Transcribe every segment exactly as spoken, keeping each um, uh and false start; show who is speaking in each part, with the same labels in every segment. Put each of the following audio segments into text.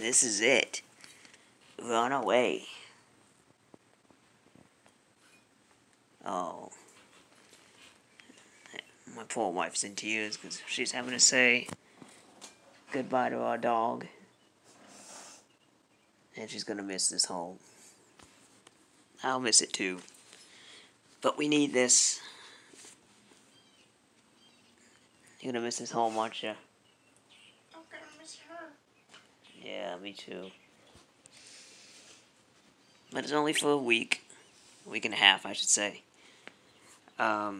Speaker 1: This is it. We're on our way. Oh. My poor wife's in tears because she's having to say goodbye to our dog. And she's gonna miss this home. I'll miss it too. But we need this. You're gonna miss this home, aren't you?
Speaker 2: I'm gonna miss her.
Speaker 1: Yeah, me too. But it's only for a week. A week and a half, I should say. Um,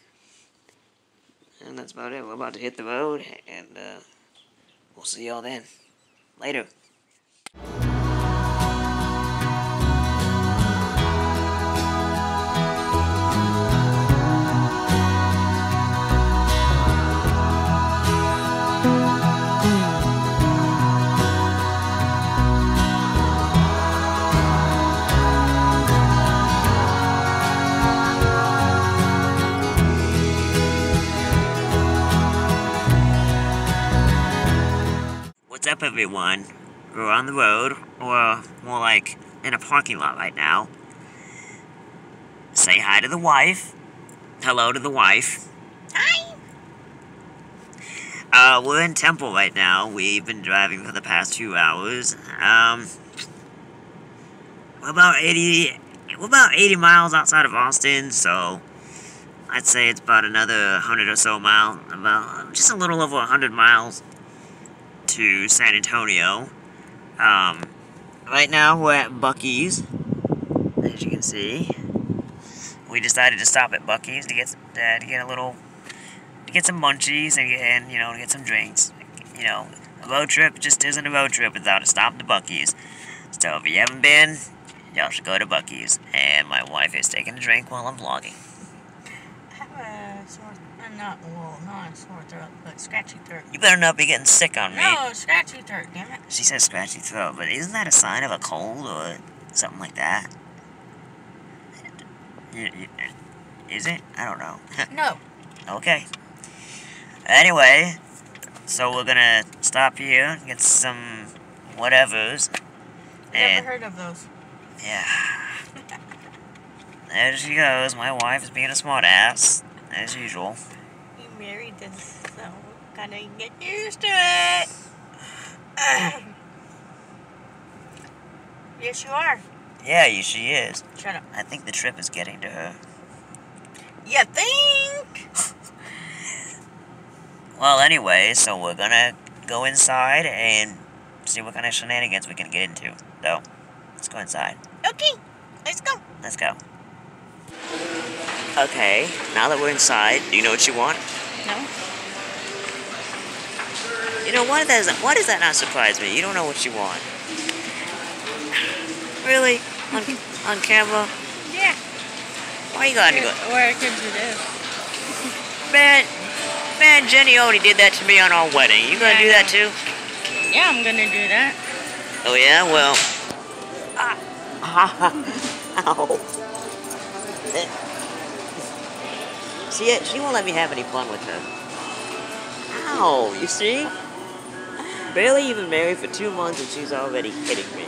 Speaker 1: and that's about it. We're about to hit the road, and uh, we'll see y'all then. Later. What's up, everyone? We're on the road, or more like in a parking lot right now. Say hi to the wife. Hello to the wife.
Speaker 2: Hi.
Speaker 1: Uh, we're in Temple right now. We've been driving for the past two hours. Um, we're about eighty. We're about eighty miles outside of Austin, so I'd say it's about another hundred or so miles. About just a little over a hundred miles to San Antonio. Um, right now we're at Buc-ee's, as you can see. We decided to stop at Buc-ee's to get uh, to get a little, to get some munchies and, and you know to get some drinks. You know, a road trip just isn't a road trip without a stop at Buc-ee's. So if you haven't been, y'all should go to Buc-ee's. And my wife is taking a drink while I'm vlogging.
Speaker 2: I have a sore, uh, not, well, not a sore throat, but scratchy throat.
Speaker 1: You better not be getting sick on me.
Speaker 2: No, scratchy throat, damn it.
Speaker 1: She says scratchy throat, but isn't that a sign of a cold or something like that? Is it? I don't know.
Speaker 2: No.
Speaker 1: Okay. Anyway, so we're gonna stop here, get some whatevers. And
Speaker 2: Never heard of those.
Speaker 1: yeah. There she goes. My wife is being a smart ass, as usual.
Speaker 2: You married this, so gotta get used to it. Yes, you are.
Speaker 1: Yeah, you, she is.
Speaker 2: Shut up.
Speaker 1: I think the trip is getting to her.
Speaker 2: You think?
Speaker 1: Well, anyway, so we're gonna go inside and see what kind of shenanigans we can get into. So, let's go inside.
Speaker 2: Okay, let's go.
Speaker 1: Let's go. Okay, now that we're inside, do you know what you want?
Speaker 2: No.
Speaker 1: You know, why does that, why does that not surprise me? You don't know what you want. Really? On, on camera?
Speaker 2: Yeah.
Speaker 1: Why you gotta go?
Speaker 2: Where could you do?
Speaker 1: Man, man, Jenny already did that to me on our wedding. You gonna
Speaker 2: Yeah,
Speaker 1: do
Speaker 2: I
Speaker 1: that
Speaker 2: know.
Speaker 1: too?
Speaker 2: Yeah, I'm gonna do that.
Speaker 1: Oh yeah? Well... Ah. Ow. See, it, she won't let me have any fun with her. Ow, you see? Barely even married for two months and she's already hitting me.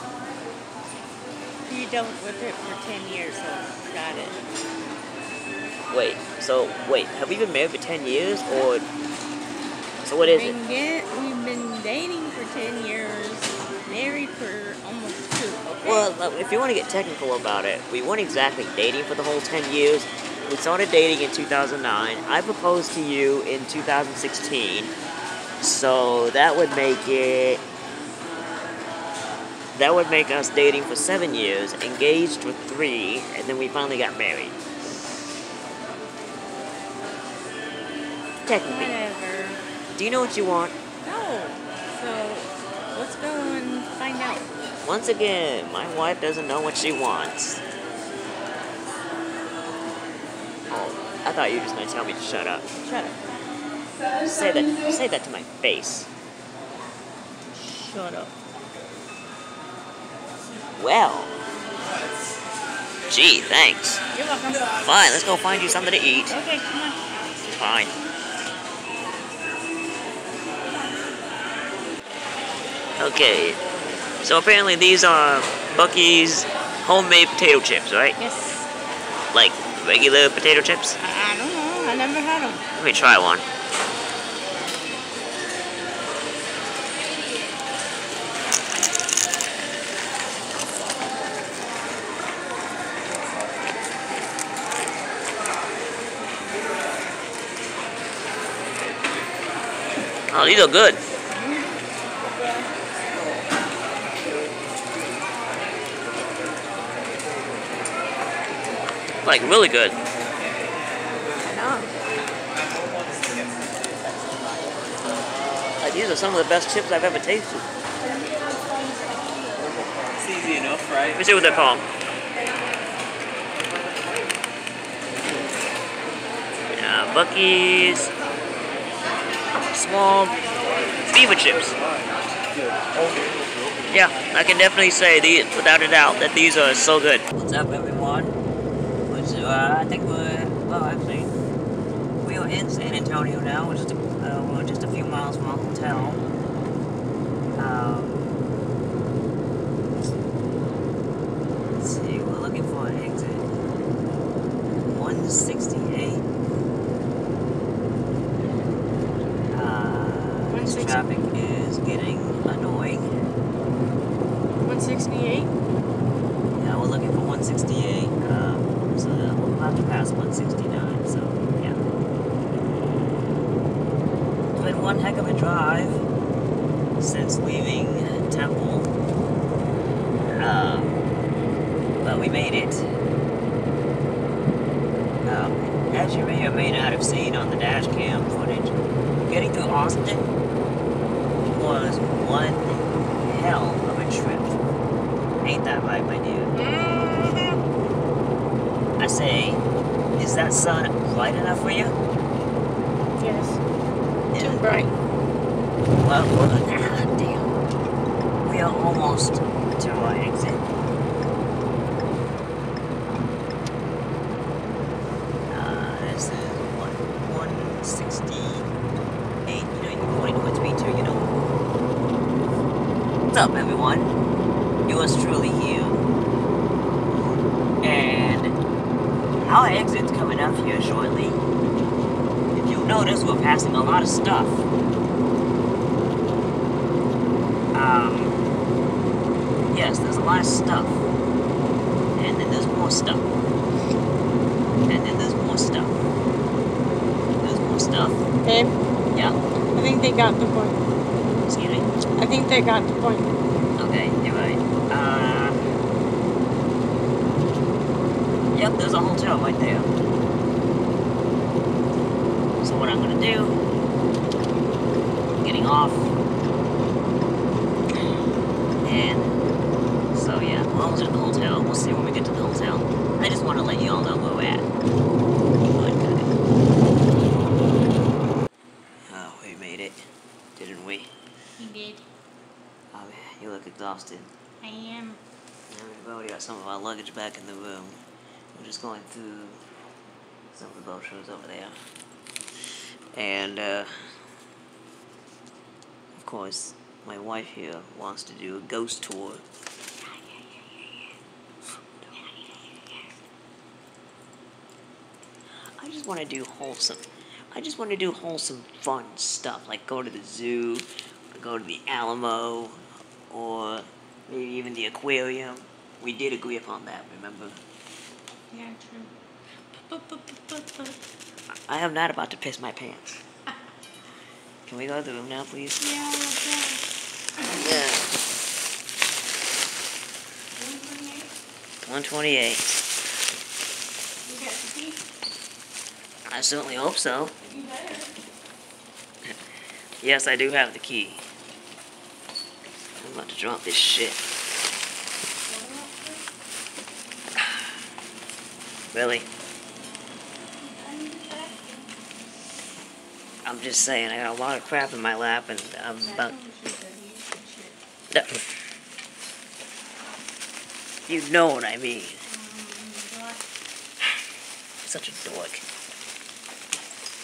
Speaker 2: You dealt with it for ten years, so got it.
Speaker 1: Wait, so, wait, have we been married for ten years, or... So what is
Speaker 2: We've
Speaker 1: it?
Speaker 2: been get, we've been dating for ten years, married for almost two, okay?
Speaker 1: Well, look, if you want to get technical about it, we weren't exactly dating for the whole ten years. We started dating in two thousand nine. I proposed to you in two thousand sixteen. So that would make it... That would make us dating for seven years, engaged for three, and then we finally got married. Technically.
Speaker 2: Whatever.
Speaker 1: Do you know what you want?
Speaker 2: No. So, let's go and find out.
Speaker 1: Once again, my wife doesn't know what she wants. Oh, I thought you were just going to tell me to shut up.
Speaker 2: Shut up.
Speaker 1: Say that, say that to my face.
Speaker 2: Shut up.
Speaker 1: Well. Gee, thanks.
Speaker 2: You're welcome.
Speaker 1: Fine, let's go find you something to eat.
Speaker 2: Okay, come on.
Speaker 1: Fine. Okay, so apparently these are Bucky's homemade potato chips, right?
Speaker 2: Yes.
Speaker 1: Like regular potato chips?
Speaker 2: I, I don't know. I never had them.
Speaker 1: Let me try one. Oh, these are good. Like, really good.
Speaker 2: I know.
Speaker 1: Like, these are some of the best chips I've ever tasted.
Speaker 3: It's easy enough, right?
Speaker 1: Let me see what they're called. Uh, Bucky's small fever chips. Yeah, I can definitely say, these, without a doubt, that these are so good. What's up, everyone? Which, uh, I think we're, well, actually, we are in San Antonio now, which is a, uh, we're just a few miles from our hotel. Um, let's see, we're looking for an exit. one sixty-eight. Uh, this traffic is getting annoying.
Speaker 2: one sixty-eight?
Speaker 1: Yeah, we're looking for one sixty-eight. Um, so we'll have to pass one sixty-nine, so yeah. It's been one heck of a drive since leaving Temple. Um, but we made it. Um, as you may or may not have seen on the dash cam footage, getting through Austin was one hell of a trip. Ain't that right, my dude?
Speaker 2: Mm-hmm.
Speaker 1: I say, is that sun bright enough for you?
Speaker 2: Yes.
Speaker 1: Yeah.
Speaker 2: Too bright.
Speaker 1: Well, ah, damn. We are almost to our exit. Uh, this is what, one sixty-eight. You know, you can point towards me too, you know. What's up, everyone? Yours truly here. And our exit's coming up here shortly. If you'll notice, we're passing a lot of stuff. Um, yes, there's a lot of stuff. And then there's more stuff. And then there's more stuff. There's more stuff.
Speaker 2: Babe,
Speaker 1: Yeah.
Speaker 2: I think they got the point.
Speaker 1: Excuse me?
Speaker 2: I think they got the point.
Speaker 1: Okay, you're right. Uh, yep, there's a hotel right there. So what I'm gonna do, getting off, and so yeah, we're almost at the hotel. We'll see when we get to the hotel. I just want to let you all know where we're at. Oh, we made it, didn't we?
Speaker 2: You did.
Speaker 1: Oh man, you look exhausted.
Speaker 2: I am.
Speaker 1: We've already got some of our luggage back in the room. We're just going through some of the brochures over there. And, uh, of course, my wife here wants to do a ghost tour. I just want to do wholesome. I just want to do wholesome, fun stuff, like go to the zoo, or go to the Alamo, or maybe even the aquarium. We did agree upon that, remember?
Speaker 2: Yeah, true.
Speaker 1: I am not about to piss my pants. Can we go to the room now, please?
Speaker 2: Yeah, okay.
Speaker 1: Yeah. one twenty-eight.
Speaker 2: You got the key?
Speaker 1: I certainly hope so.
Speaker 2: You better.
Speaker 1: Yes, I do have the key. I'm about to drop this shit. Really? I'm just saying, I got a lot of crap in my lap, and I'm about... No. You know what I mean. Such a dork.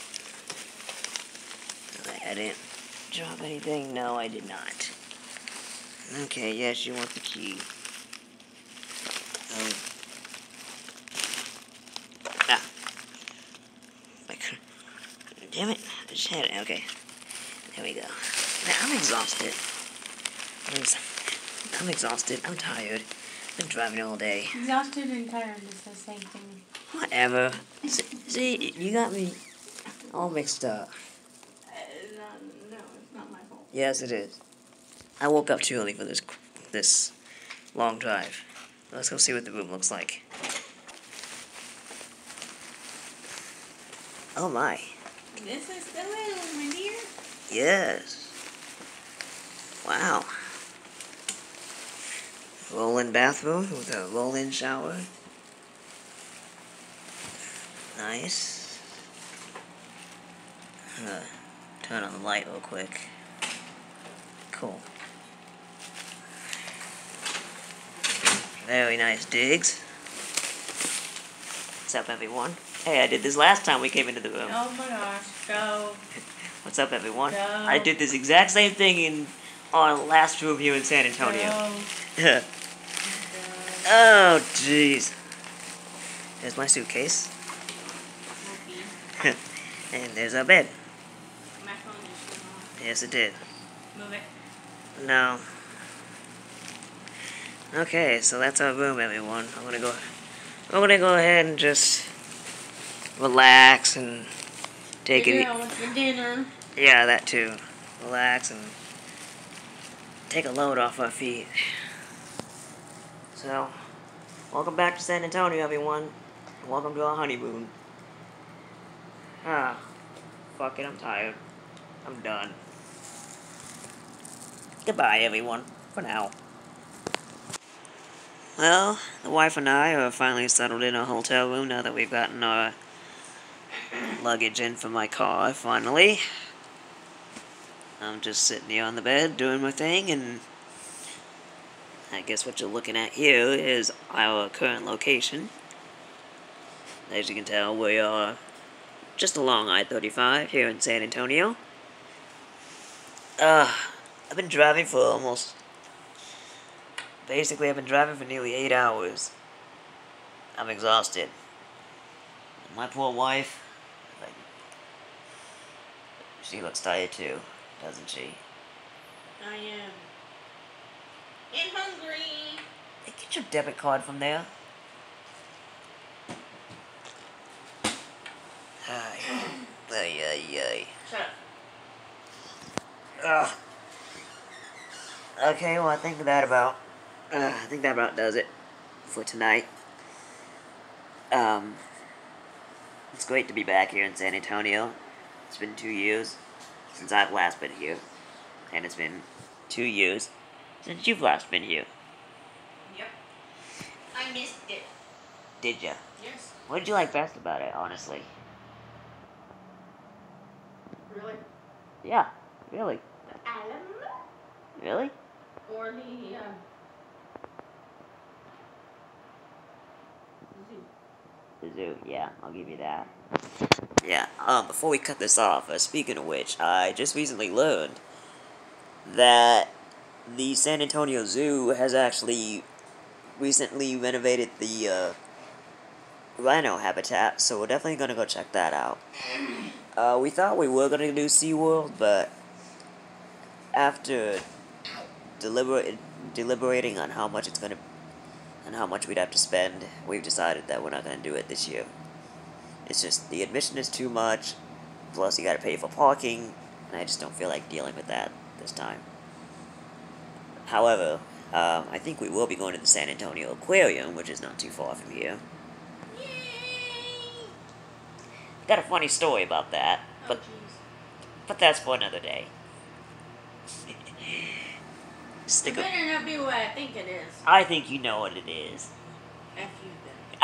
Speaker 1: I didn't drop anything. No, I did not. Okay, yes, you want the key. Um, ah. Like, damn it. I just had it. Okay. There we go. Man, I'm exhausted. I'm, ex I'm exhausted. I'm tired. I've been driving all day.
Speaker 2: Exhausted and tired is the same thing.
Speaker 1: Whatever. See, see, you got me all mixed up.
Speaker 2: Uh, no, no, it's not my fault.
Speaker 1: Yes, it is. I woke up too early for this this long drive. Let's go see what the room looks like. Oh my.
Speaker 2: This is the room, my dear.
Speaker 1: Yes. Wow. Roll-in bathroom with a roll-in shower. Nice. Uh, turn on the light real quick. Cool. Very nice digs. What's up, everyone? Hey, I did this last time we came into the room.
Speaker 2: Oh my gosh, go.
Speaker 1: What's up, everyone?
Speaker 2: Go.
Speaker 1: I did this exact same thing in our last room here in San Antonio.
Speaker 2: Go.
Speaker 1: Oh, jeez. There's my suitcase.
Speaker 2: Okay.
Speaker 1: And there's our bed.
Speaker 2: My phone just went off.
Speaker 1: Yes, it did.
Speaker 2: Move it.
Speaker 1: No. Okay, so that's our room, everyone. I'm gonna go. I'm gonna go ahead and just relax and take
Speaker 2: Figure
Speaker 1: it.
Speaker 2: out what's for dinner.
Speaker 1: Yeah, that too. Relax and take a load off our feet. So, welcome back to San Antonio, everyone. Welcome to our honeymoon. Ah, fuck it, I'm tired. I'm done. Goodbye, everyone. For now. Well, the wife and I are finally settled in a hotel room now that we've gotten our luggage in from my car, finally. I'm just sitting here on the bed doing my thing, and I guess what you're looking at here is our current location. As you can tell, we are just along I thirty-five here in San Antonio. Uh, I've been driving for almost... Basically, I've been driving for nearly eight hours. I'm exhausted. My poor wife, like, she looks tired too, doesn't she?
Speaker 2: I am. And hungry.
Speaker 1: Hey, get your debit card from there. Ay, ay, ay, ay.
Speaker 2: Shut up.
Speaker 1: Ugh. Okay, well, I think that about, uh, I think that about does it for tonight. Um, it's great to be back here in San Antonio. It's been two years since I've last been here, and it's been two years since you've last been here.
Speaker 2: Yep. I missed it.
Speaker 1: Did ya?
Speaker 2: Yes.
Speaker 1: What did you like best about it, honestly?
Speaker 2: Really?
Speaker 1: Yeah, really.
Speaker 2: The island?
Speaker 1: Really?
Speaker 2: Or the, um... zoo.
Speaker 1: The zoo, yeah, I'll give you that. Yeah, um, before we cut this off, uh, speaking of which, I just recently learned that the San Antonio Zoo has actually recently renovated the, uh, rhino habitat, so we're definitely gonna go check that out. Uh, we thought we were gonna do SeaWorld, but after deliber deliberating on how much it's gonna, and how much we'd have to spend, we've decided that we're not gonna do it this year. It's just, the admission is too much, plus you gotta pay for parking, and I just don't feel like dealing with that this time. However, um, I think we will be going to the San Antonio Aquarium, which is not too far from here.
Speaker 2: Yay!
Speaker 1: Got a funny story about that, but
Speaker 2: Oh, jeez.
Speaker 1: but that's for another day.
Speaker 2: It
Speaker 1: Stick a-
Speaker 2: better not be what I think it is.
Speaker 1: I think you know what it is.
Speaker 2: F you then.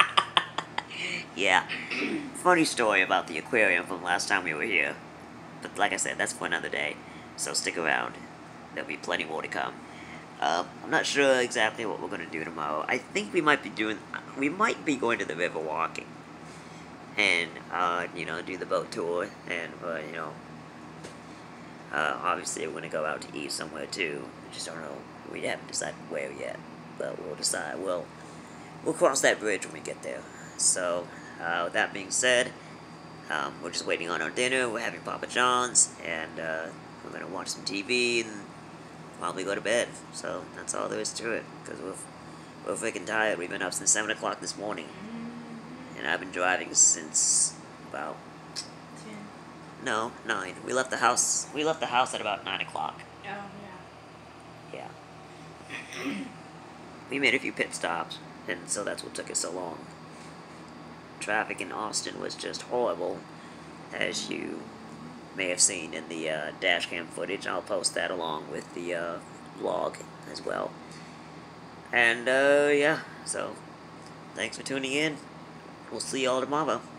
Speaker 1: Yeah. Funny story about the aquarium from last time we were here. But like I said, that's for another day. So stick around. There'll be plenty more to come. Um, I'm not sure exactly what we're going to do tomorrow. I think we might be doing... We might be going to the river walking. And, uh, you know, do the boat tour. And, uh, you know... Uh, obviously, we're going to go out to eat somewhere, too. We just don't know. We haven't decided where yet, but we'll decide. We'll we'll cross that bridge when we get there. So, uh, with that being said, um, we're just waiting on our dinner. We're having Papa John's, and uh, we're gonna watch some T V and probably go to bed. So that's all there is to it. Because we're we're freaking tired. We've been up since seven o'clock this morning, and I've been driving since about
Speaker 2: ten.
Speaker 1: no nine. We left the house. We left the house at about nine o'clock.
Speaker 2: Oh,
Speaker 1: Yeah. We made a few pit stops, and so that's what took us so long. Traffic in Austin was just horrible, as you may have seen in the uh, dash cam footage. I'll post that along with the uh, vlog as well. And, uh, yeah, so, thanks for tuning in. We'll see y'all tomorrow.